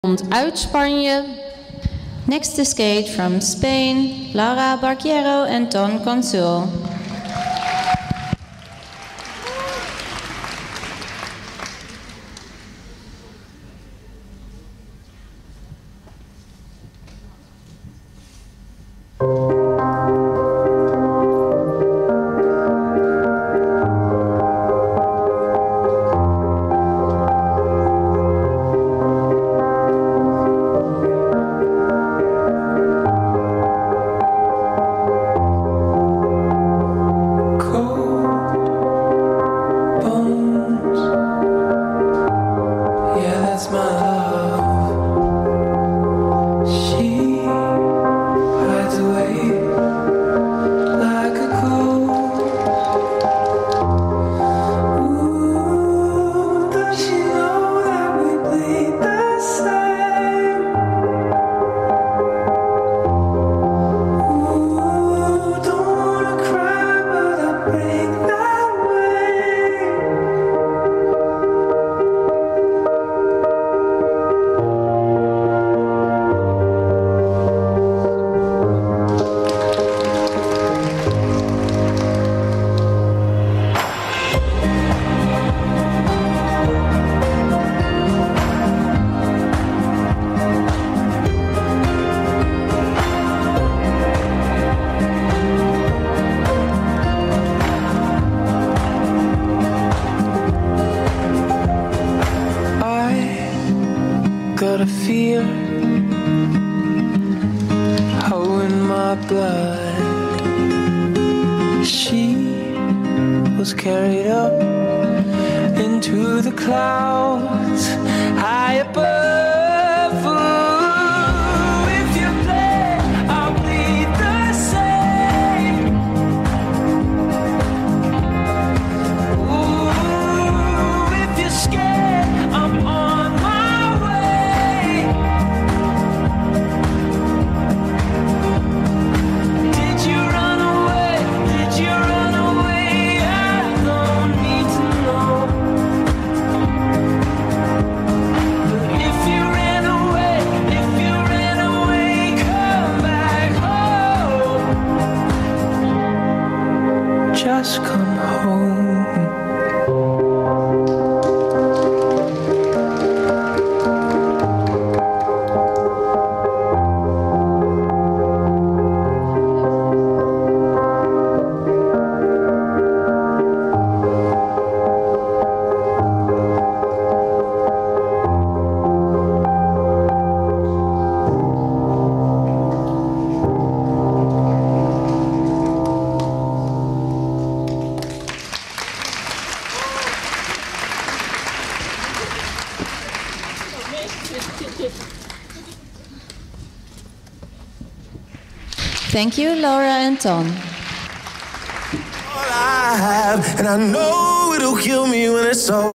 komt uit Spanje. Next to skate from Spain, Laura Barquiero and Ton Consul. Got a fear in my blood. She was carried up into the clouds high above. Ooh, if you play, I'll bleed the same. Ooh, if you're scared, I'm on my way. Did you run away? Did you run away? I don't need to know. But if you ran away, come back home. Just come home. Thank you, Laura and Ton. All I have, and I know it'll kill me when it's over.